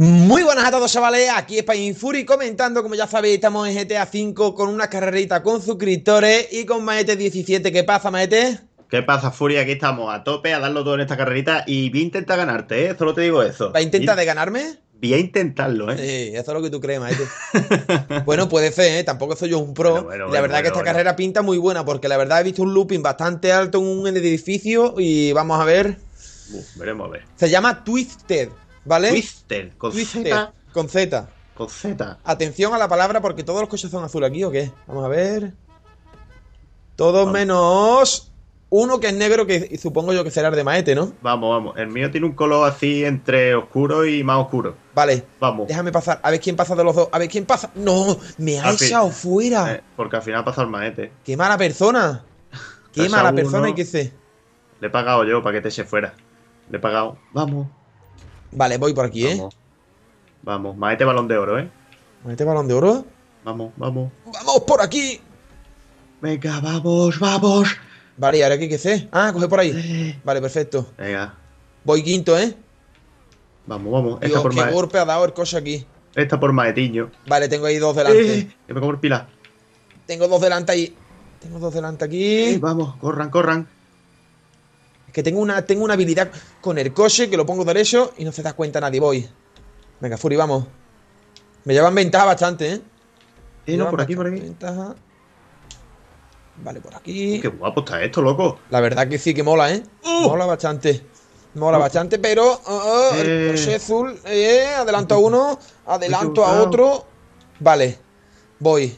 Muy buenas a todos, chavales, aquí es Pain Fury comentando. Como ya sabéis, estamos en GTA V con una carrerita con suscriptores y con Maete17. ¿Qué pasa, Maete? ¿Qué pasa, Furia? Aquí estamos a tope a darlo todo en esta carrerita y voy a intentar ganarte, ¿eh? Solo te digo ¿Va eso. a intentar de ganarme? Voy a intentarlo, Sí, ¿eh? eso es lo que tú crees, Maete. Bueno, puede ser, ¿eh? Tampoco soy yo un Bueno, pro. bueno, Y la bueno, verdad que bueno, esta bueno. carrera pinta muy buena, porque la verdad he visto un looping bastante alto en un edificio y vamos a ver. Veremos a ver. Se llama Twisted, ¿vale? Twister, con Twisted, Z, con Z. con Z. Atención a la palabra porque todos los coches son azul aquí, ¿o qué? Vamos a ver. Todos Vamos, menos uno que es negro, que supongo yo que será el de Maete, ¿no? vamos, vamos. El mío tiene un color así entre oscuro y más oscuro. Vale, Vamos. déjame pasar. A ver quién pasa de los dos. A ver quién pasa. ¡No! ¡Me ha Al fin, echado fuera! porque al final ha pasado el maete. ¡Qué mala persona! ¡Qué 3 a mala persona hay 1. que ser! Le he pagado yo para que te se fuera. Le he pagado. Vamos, Vale, voy por aquí, ¿eh? vamos, vamos. Maete balón de oro, ¿eh? ¿Maete balón de oro? Vamos, vamos. ¡Vamos por aquí! Venga, vamos, vamos. Vale, ¿y ahora qué hay que hacer? Ah, coge por ahí. Vale, perfecto. Venga, Voy quinto, ¿eh? vamos, vamos. Dios, qué golpe ha dado el coche aquí. Esta por Maetiño. Vale, tengo ahí dos delante. Que me como el pila. Tengo dos delante ahí. Tengo dos delante aquí. Vamos, corran, corran. Es que tengo una habilidad con el coche que lo pongo derecho y no se da cuenta nadie. Voy. Venga, Fury, vamos. Me llevan ventaja bastante, ¿eh? Me No, llevan por aquí, por bastante aquí. ventaja. Vale, por aquí. Qué guapo está esto, loco. La verdad que sí que mola, ¿eh? Mola bastante. Mola bastante, pero el coche azul. Adelanto a uno. Adelanto a equivocado. otro. Vale. Voy.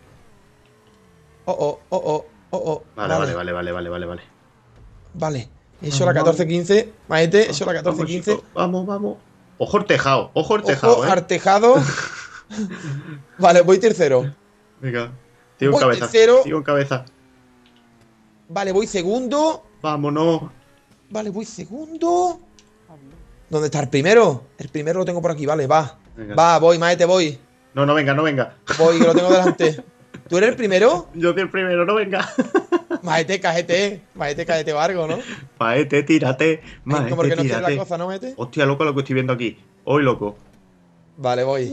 Oh. Vale, vale, vale, vale, vale, vale, vale. Vale. Eso la Vamos, 14-15. Maete, eso la vamos, 14-15. chicos. Vamos, vamos. Ojo el tejado, Ojo, ¿eh? artejado. Vale, voy tercero. Venga. Sigo en Voy cabeza. tercero. Sigo en cabeza. Vale, voy segundo. Vámonos. Vale, voy segundo. ¿Dónde está el primero? El primero lo tengo por aquí, vale, va. Venga. Va, voy, Maete, voy. No, no venga, no venga. Voy, que lo tengo delante. ¿Tú eres el primero? Yo soy el primero, no venga. Maete, cállate. Maete, cállate, Vargo, ¿no? Maete, tírate. Ay, como que Maete, no quiere la tírate. cosa, ¿no, Maete? Hostia, loco, lo que estoy viendo aquí. Hoy, loco. Vale, voy.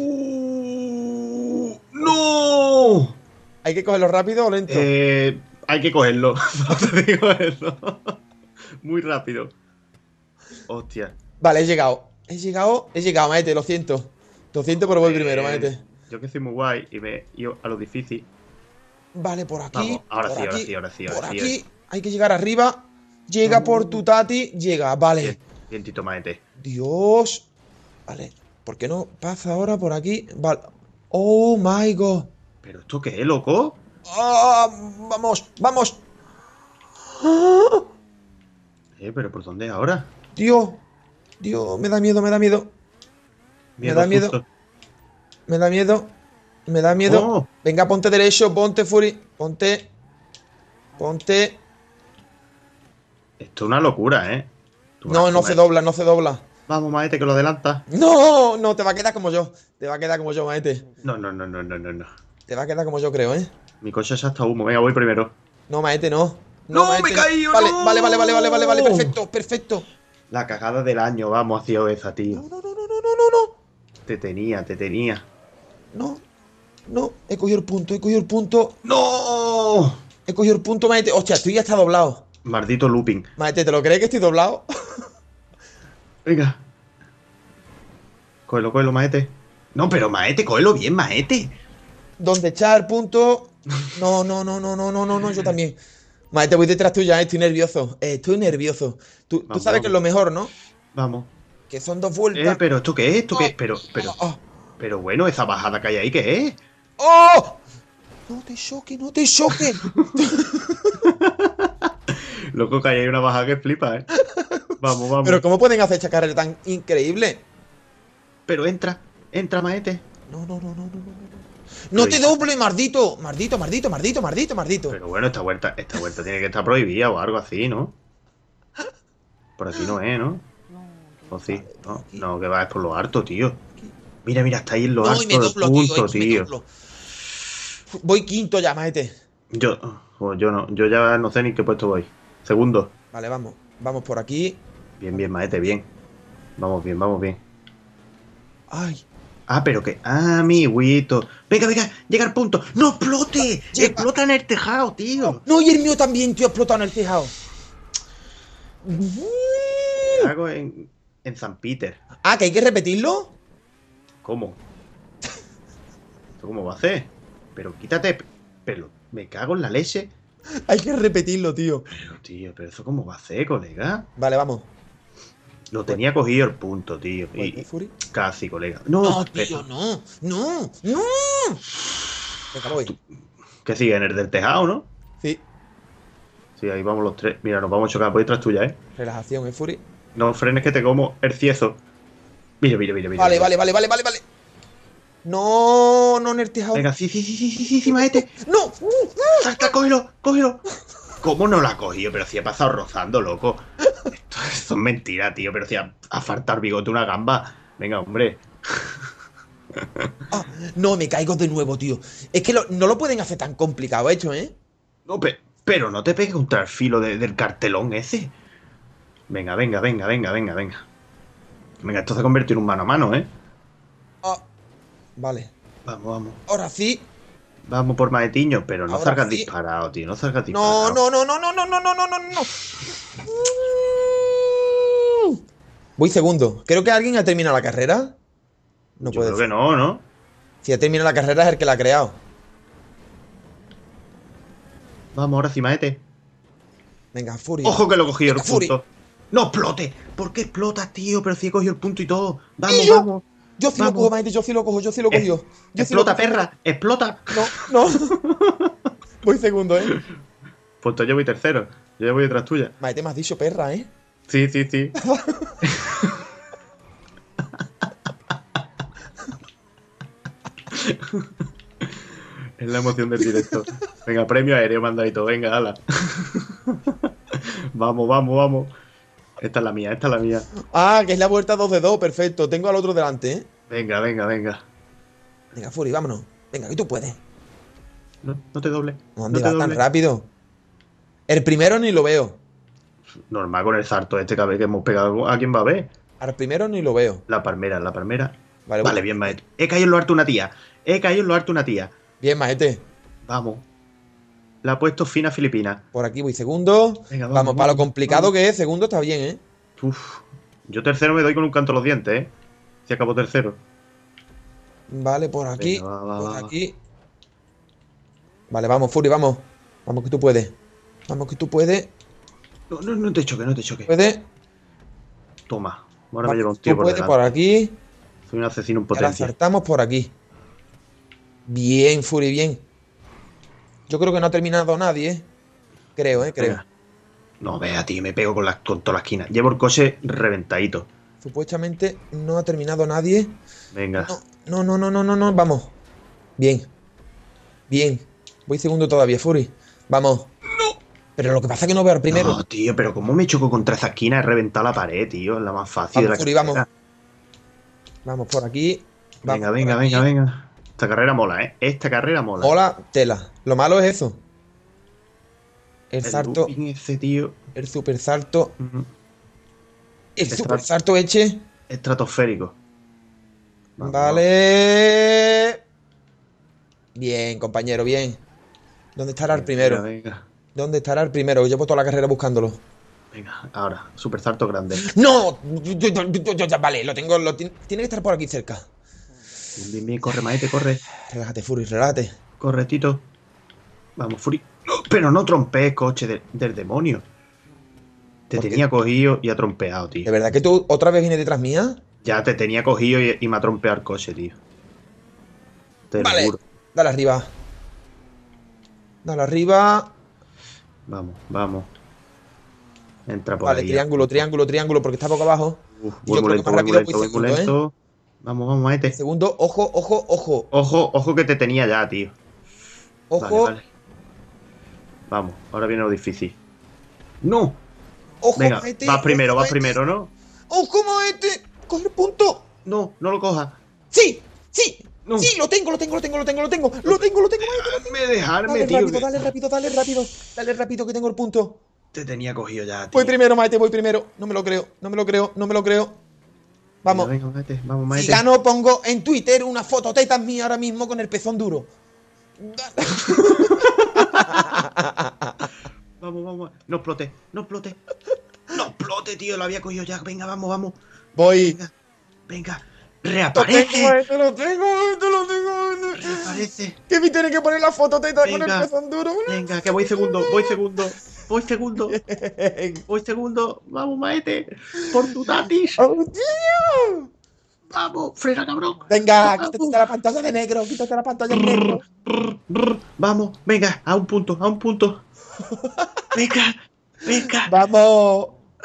¡No! ¿Hay que cogerlo rápido o lento? Hay que cogerlo. No te digo eso. Muy rápido. Hostia. Vale, he llegado. He llegado, Maete, lo siento. Lo siento, pero voy primero, Maete. Yo que soy muy guay y me ido a lo difícil. Vale, por aquí. Vamos, ahora por sí, ahora aquí, sí, ahora sí, Por ahora sí. aquí. Hay que llegar arriba. Llega Vamos, por vamos. tu tati. Llega, vale. Bien, bien, Tito Maete. Dios. Vale. ¿Por qué no pasa ahora por aquí? Vale. Oh my god. ¿Pero esto qué es, loco? Ah, vamos, vamos. Ah, ¿Pero por dónde ahora? Dios. Dios, me da miedo, me da miedo. Me da miedo. Susto. Me da miedo. Me da miedo. Oh. Venga, ponte derecho, ponte Fury. Ponte. Ponte. Esto es una locura, ¿eh? No, no se dobla, no se dobla. Vamos, Maete, que lo adelanta. No, no, te va a quedar como yo. Te va a quedar como yo, Maete. No, no, no, no, no, no, no. Te va a quedar como yo, creo, ¿eh? Mi coche es hasta humo. Venga, voy primero. No, Maete, no. ¡No, Maete, me he caído, Vale, no! vale. Perfecto, perfecto. La cagada del año, vamos, ha sido esa, tío. No. Te tenía, te tenía. No. He cogido el punto, he cogido el punto. ¡No! He cogido el punto, Maete. Hostia, tú ya está doblado. Maldito looping. Maete, ¿te lo crees que estoy doblado? Venga. Cógelo, Maete. No, pero Maete, cógelo bien, Maete. ¿Dónde está el punto? No, yo también. Maete, voy detrás tuya, estoy nervioso. Estoy nervioso. Tú Vamos, sabes que es lo mejor, ¿no? Vamos. Que son dos vueltas. Pero ¿esto qué es? ¿Esto qué es? Oh. Pero bueno, esa bajada que hay ahí, ¿qué es? ¡Oh! No te choques. Loco, que ahí hay una bajada que flipa, ¿eh? Vamos. Pero ¿cómo pueden hacer esta carrera tan increíble? Pero entra, Maete. No. No te doble, mardito. Mardito. Pero bueno, esta vuelta tiene que estar prohibida o algo así, ¿no? Por aquí no es, ¿no? ¿O sí? No, que va, es por lo harto, tío. Mira, está ahí en lo No, y harto me del doblo, punto, tío. Me tío. doblo. Voy quinto ya, Maete. Yo no, yo ya no sé ni en qué puesto voy. Segundo. Vale, vamos. Vamos por aquí. Bien, Maete, bien. Vamos bien. Ay. Ah, pero que. Ah, amiguito. Venga, venga, llega al punto. ¡No explote! Llega. ¡Explota en el tejado, tío! No, y el mío también, tío, ha explotado en el tejado. Me hago en San Peter. Ah, que hay que repetirlo. ¿Cómo? ¿Esto cómo va a hacer? Pero quítate. Pero me cago en la leche. Hay que repetirlo, tío. Pero, tío, ¿pero eso cómo va a hacer, colega? Vale, vamos. Lo tenía cogido el punto, tío. Y Fury. casi, colega. No, No, tío, no. No, no. Venga, voy. Que sigue en el del tejado, ¿no? Sí. Sí, ahí vamos los tres. Mira, nos vamos a chocar por detrás tuya, ¿eh? Relajación, Fury. No frenes que te como el ciezo. Mira, mira, mira, mira. Vale, vale, vale, vale, vale, vale. No, no en el tejado. Venga, sí, sí, sí, sí, sí, sí, sí, maete. No. Salta, cógelo, cógelo. ¿Cómo no la ha cogido? Pero si ha pasado rozando, loco. Esto es mentira, tío. Pero si ha faltado bigote una gamba. Venga, hombre. Ah, no, me caigo de nuevo, tío. Es que no lo pueden hacer tan complicado hecho, ¿eh? No, pero no te pegues contra el filo del cartelón ese. Venga, venga, venga, venga, venga, venga. Venga, esto se convierte en un mano a mano, ¿eh? Ah, vale. Vamos, vamos. Ahora sí. Vamos por Maetiño, pero no Ahora salgas sí. disparado, tío. No salgas No, disparado. no, no, no, no, no, no, no, no, no. Voy segundo. Creo que alguien ha terminado la carrera. No Yo puede creo ser. que no, ¿no? Si ha terminado la carrera es el que la ha creado. Vamos, ahora sí, Maete. Venga, Fury. Ojo que lo he cogido el Venga, Fury. punto. ¡No explote! ¿Por qué explotas, tío? Pero si he cogido el punto y todo. Vamos, Tío, vamos. yo sí lo vamos. cojo, Maite, yo sí lo cojo, yo sí lo he cogido. Yo sí lo ¡Explota, cojo. perra! ¡Explota! No, no. Voy segundo, ¿eh? Pues yo voy tercero. Yo ya voy detrás tuya. Maite, me has dicho perra, ¿eh? Sí, sí, sí. Es la emoción del directo. Venga, premio aéreo, mandadito. Venga, ala. Vamos, vamos, vamos. Esta es la mía, esta es la mía. Ah, que es la vuelta 2 de 2, perfecto. Tengo al otro delante, ¿eh? Venga, venga, venga. Venga, Fury, vámonos. Venga, que tú puedes. No, no te doble. ¿Dónde No te vas tan doble. rápido? El primero ni lo veo. Normal con el salto este que hemos pegado. ¿A quién va a ver? Al primero ni lo veo. La palmera, la palmera. Vale, Vale, bien, maestro. He caído en lo harto una tía. He caído en lo harto una tía. Bien, Maete. Vamos. La ha puesto fina Filipina. Por aquí voy segundo. Venga, vamos, para lo complicado que es, segundo está bien, ¿eh? Uf. Yo tercero me doy con un canto a los dientes, ¿eh? Si acabo tercero. Vale, por aquí. Venga, va, por va, va. aquí. Vale, vamos, Fury, vamos. Vamos que tú puedes. Vamos que tú puedes. No, no, no te choques, no te choques. Puedes. Toma. Ahora Vamos, me lleva un tú tío por puedes delante. por aquí. Soy un asesino en Y ahora potencia. acertamos por aquí. Bien, Fury, bien. Yo creo que no ha terminado nadie, ¿eh? Creo, creo. Venga. No, vea, tío, me pego con toda la esquina. Llevo el coche reventadito. Supuestamente no ha terminado nadie. Venga. No, no, no, no, no, no. Vamos. Bien. Bien. Voy segundo todavía, Fury. Vamos. No. Pero lo que pasa es que no veo al primero. No, tío, pero ¿cómo me choco contra esa esquina? He reventado la pared, tío. Es la más fácil Vamos, de Fury, la vamos. carrera. Vamos por aquí. Vamos Venga, por venga, aquí. venga, venga. Esta carrera mola, ¿eh? Esta carrera mola. Hola, tela. Lo malo es eso. El El salto. looping ese, tío. El super salto. Ujú. El super salto eche. Estratosférico. Vamos, Vale. Bien, compañero, bien. ¿Dónde estará el vamos. primero? Venga, ¿Dónde estará el primero? Llevo toda la carrera buscándolo. venga. Ahora, super salto grande. ¡No! Vale, lo tengo. Tiene que estar por aquí cerca. Bien, bien, bien. Corre, maete, corre. Relájate, Fury, relájate. Corre, Tito. Vamos, Fury. No, pero no trompees, coche del demonio. Te ¿Por qué? tenía cogido y ha trompeado, ¿De tío. verdad que tú otra vez vienes detrás mía? Ya te tenía cogido y me ha trompeado el coche, tío. Te lo Vale. juro. Dale arriba. Dale arriba. Vamos, vamos. Entra por Vale, ahí. triángulo, triángulo, triángulo, porque está boca abajo. Voy Yo muy creo que lento, más voy muy rápido lento, voy voy muy segundo, ¿eh? lento. Vamos, vamos, maete. Segundo, ojo, ojo, ojo. Ojo, ojo que te tenía ya, tío. Ojo, Vale, vale. Vamos, ahora viene lo difícil. ¡No! ojo, Venga, Maete, vas primero, ojo, vas Maete. primero, ¿no? ¡Ojo, Maete! ¡Coge el punto! No, no lo cojas. ¡Sí! ¡Sí! No. ¡Sí! ¡Lo tengo, lo tengo, lo tengo, lo tengo, lo tengo! ¡Lo tengo, lo tengo, Maete! Dejarme, Dale tío. rápido, dale rápido, dale rápido. Dale rápido que tengo el punto. Te tenía cogido ya, tío. Voy primero, Maete, voy primero. No me lo creo, no me lo creo, no me lo creo. Vamos. Venga, Maete, vamos, Maete. Si gano, pongo en Twitter una foto tetas mía ahora mismo con el pezón duro. Vamos, vamos. No explote, no explote. No explote, tío. Lo había cogido ya. Venga, vamos, vamos. Voy. Venga, venga. ¡Reaparece! Te lo tengo. Reaparece. Que me tiene que poner la foto teta con el Venga, pezón duro. venga, que voy segundo. Voy segundo. Vamos, Maete. Por tu tatis. ¡Oh, tío! Vamos, frena, cabrón. Venga, Vamos. quítate la pantalla de negro. Quítate la pantalla de negro. Vamos, venga, a un punto. Venga, venga. Vamos.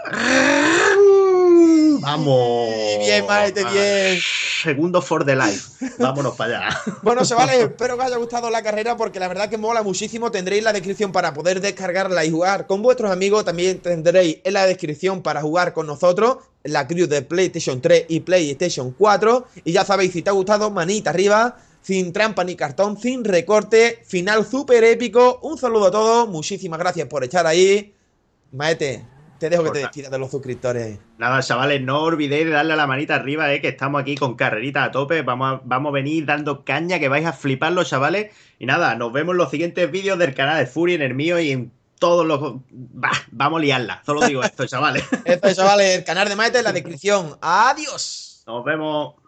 Vamos. Bien, Maete, bien. Segundo for the life. Vámonos para allá. Bueno, chavales, espero que os haya gustado la carrera porque la verdad que mola muchísimo. Tendréis la descripción para poder descargarla y jugar con vuestros amigos. También tendréis en la descripción para jugar con nosotros la crew de PlayStation 3 y PlayStation 4. Y ya sabéis, si te ha gustado, manita arriba, sin trampa ni cartón, sin recorte. Final súper épico. Un saludo a todos. Muchísimas gracias por estar ahí. Maete, te dejo que te despidas de los suscriptores. Nada, chavales, no olvidéis de darle a la manita arriba, que estamos aquí con carrerita a tope. Vamos a venir dando caña, que vais a fliparlo, chavales. Y nada, nos vemos en los siguientes vídeos del canal de Fury, en el mío y en todos los... vamos a liarla, solo digo esto, chavales. Esto, chavales, el canal de Maete en la descripción. ¡Adiós! Nos vemos.